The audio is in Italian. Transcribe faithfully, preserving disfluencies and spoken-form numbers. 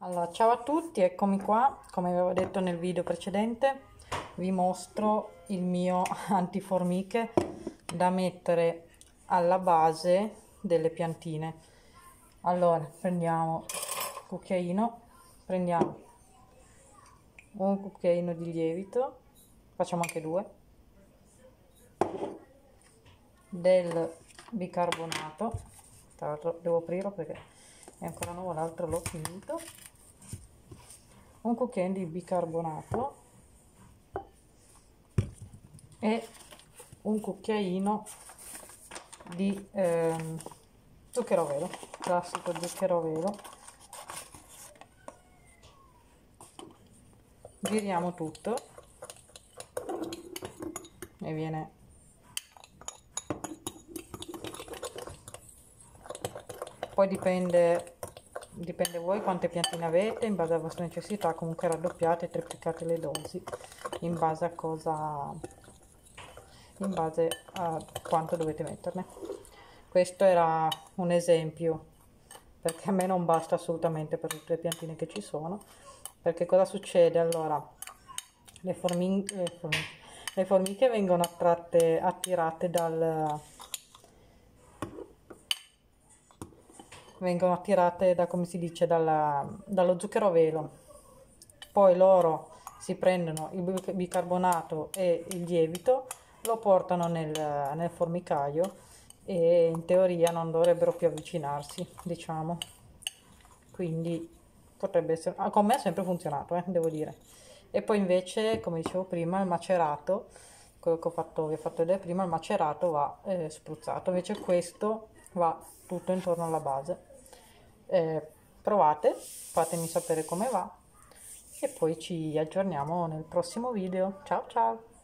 Allora, ciao a tutti, eccomi qua. Come avevo detto nel video precedente, vi mostro il mio antiformiche da mettere alla base delle piantine. Allora, prendiamo il cucchiaino, prendiamo un cucchiaino di lievito, facciamo anche due, del bicarbonato. Tra l'altro devo aprirlo perché è ancora nuovo, l'altro l'ho finito. Un cucchiaino di bicarbonato e un cucchiaino di ehm, zucchero a velo, classico zucchero a velo. Giriamo tutto e viene poi dipende dipende voi quante piantine avete, in base alla vostra necessità. Comunque raddoppiate e triplicate le dosi in base a cosa in base a quanto dovete metterne. Questo era un esempio, perché a me non basta assolutamente per tutte le piantine che ci sono. Perché cosa succede? Allora, le formiche, le formiche, le formiche vengono attratte, attirate dal vengono attirate da, come si dice, dalla, dallo zucchero a velo. Poi loro si prendono il bicarbonato e il lievito, lo portano nel, nel formicaio e in teoria non dovrebbero più avvicinarsi, diciamo. Quindi potrebbe essere, ah, con me ha sempre funzionato, eh, devo dire. E poi invece, come dicevo prima, il macerato, quello che ho fatto, vi ho fatto vedere prima, il macerato va eh, spruzzato, invece questo va tutto intorno alla base. Eh, provate, fatemi sapere come va e poi ci aggiorniamo nel prossimo video. Ciao ciao!